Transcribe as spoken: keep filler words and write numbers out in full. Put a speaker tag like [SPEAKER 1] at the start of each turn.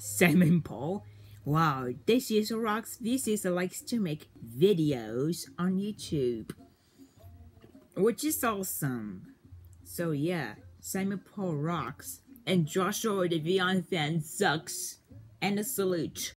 [SPEAKER 1] Simon Paul. Wow, this is rocks. This is likes to make videos on YouTube, which is awesome. So yeah, Simon Paul rocks, and Joshua the Beyond fan sucks. And a salute.